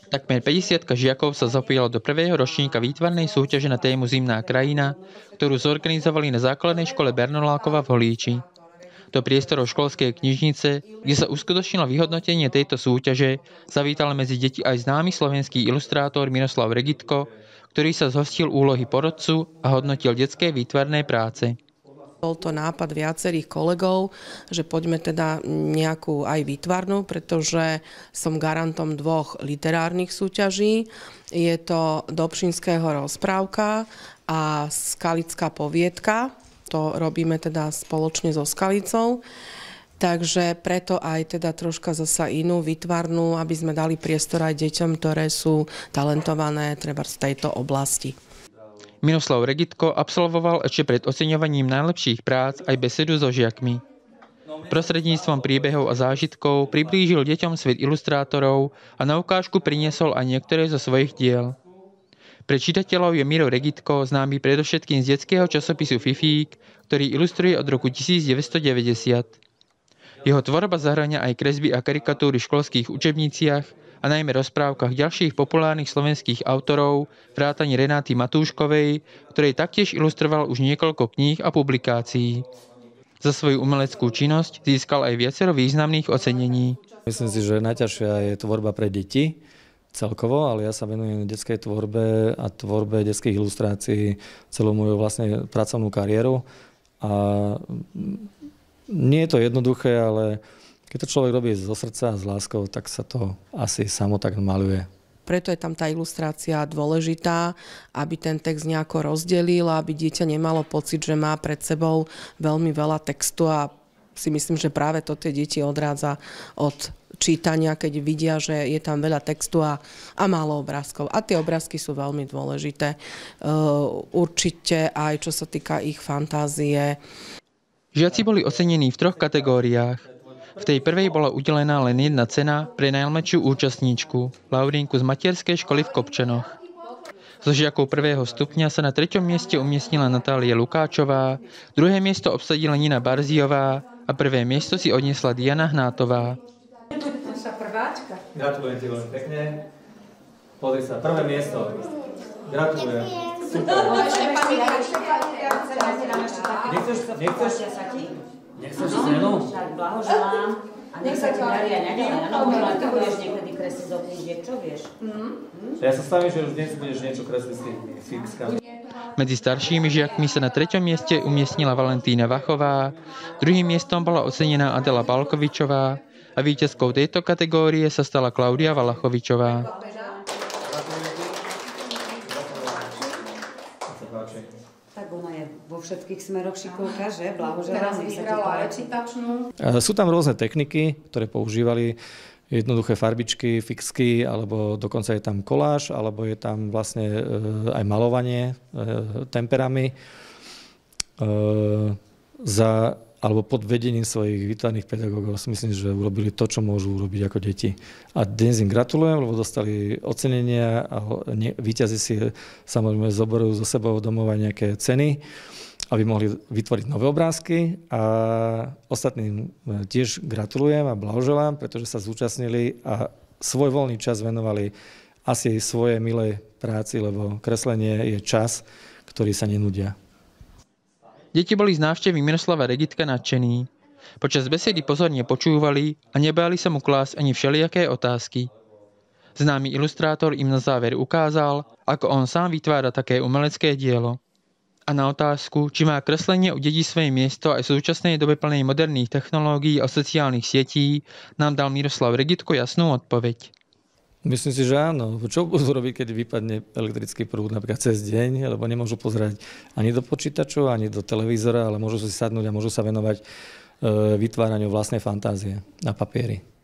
Takmer 50 žiakov sa zapojilo do prvého ročníka výtvarnej súťaže na tému Zimná krajina, ktorú zorganizovali na základnej škole Bernolákova v Holíči. Do priestorov školskej knižnice, kde sa uskutočnilo vyhodnotenie tejto súťaže, zavítal medzi deti aj známy slovenský ilustrátor Miroslav Regitko, ktorý sa zhostil úlohy porodcu a hodnotil detské výtvarné práce. Bol to nápad viacerých kolegov, že poďme teda nejakú aj výtvarnú, pretože som garantom 2 literárnych súťaží. Je to Dobšinského rozprávka a Skalická poviedka. To robíme teda spoločne so Skalicou. Takže preto aj teda troška zasa inú výtvarnú, aby sme dali priestor aj deťom, ktoré sú talentované treba z tejto oblasti. Miroslav Regitko absolvoval ešte pred oceňovaním najlepších prác aj besedu so žiakmi. Prostredníctvom príbehov a zážitkov priblížil deťom svet ilustrátorov a na ukážku priniesol aj niektoré zo svojich diel. Pre čitateľov je Miro Regitko známy predovšetkým z detského časopisu Fifík, ktorý ilustruje od roku 1990. Jeho tvorba zahŕňa aj kresby a karikatúry v školských učebniciach a najmä rozprávkach ďalších populárnych slovenských autorov, vrátane Renáty Matúškovej, ktorej taktiež ilustroval už niekoľko kníh a publikácií. Za svoju umeleckú činnosť získal aj viacero významných ocenení. Myslím si, že najťažšia je tvorba pre deti celkovo, ale ja sa venujem detskej tvorbe a tvorbe detských ilustrácií celú moju vlastne pracovnú kariéru. A nie je to jednoduché, ale keď to človek robí zo srdca a s láskou, tak sa to asi samo tak maľuje. Preto je tam tá ilustrácia dôležitá, aby ten text nejako rozdelil, aby dieťa nemalo pocit, že má pred sebou veľmi veľa textu a si myslím, že práve to tie deti odrádza od čítania, keď vidia, že je tam veľa textu a málo obrázkov. A tie obrázky sú veľmi dôležité. Určite aj čo sa týka ich fantázie. Žiaci boli ocenení v 3 kategóriách. V tej prvej bola udelená len jedna cena pre najmladšiu účastníčku, Laurinku z materskej školy v Kopčanoch. Zo žiakov 1. stupňa sa na 3. mieste umiestnila Natália Lukáčová, 2. miesto obsadila Nina Barzijová a 1. miesto si odniesla Diana Hnátová. Gratulujem ti veľmi pekne. Pozri sa, 1. miesto. Gratulujem. Super. Nechceš scénu? Tak blahoželám a nech sa ti darí aj naďalej. No možno aj ty budeš niekedy kresliť do knížiek, čo vieš? Ja sa stavím, že už dnes budeš niečo kresliť s tými fixkami. Medzi staršími žiakmi sa na 3. mieste umiestnila Valentína Vachová, 2. miestom bola ocenená Adela Balkovičová a víťazkou tejto kategórie sa stala Klaudia Valachovičová. Tak ona je vo všetkých smeroch šikovka, že? Blahoželám, nech sa ti páči. Sú tam rôzne techniky, ktoré používali, jednoduché farbičky, fixky, alebo dokonca je tam koláž, alebo je tam vlastne aj malovanie temperami. Alebo pod vedením svojich výtvarných pedagógov si myslím, že urobili to, čo môžu urobiť ako deti. A dnes im gratulujem, lebo dostali ocenenia a víťazi si samozrejme zoberú zo sebou domov aj nejaké ceny, aby mohli vytvoriť nové obrázky. A ostatným tiež gratulujem a blahoželám, pretože sa zúčastnili a svoj voľný čas venovali asi svojej milej práci, lebo kreslenie je čas, ktorý sa nenudia. Deti boli z návštevy Miroslava Regitka nadšení. Počas besedy pozorne počúvali a nebáli sa mu klásť ani všelijaké otázky. Známy ilustrátor im na záver ukázal, ako on sám vytvára také umelecké dielo. A na otázku, či má kreslenie u detí svoje miesto aj v súčasnej dobe plnej moderných technológií a sociálnych sietí, nám dal Miroslav Regitko jasnú odpoveď. Myslím si, že áno. Čo budú robiť, keď vypadne elektrický prúd napríklad cez deň, lebo nemôžu pozerať ani do počítačov, ani do televízora, ale môžu si sadnúť a môžu sa venovať vytváraniu vlastnej fantázie na papieri.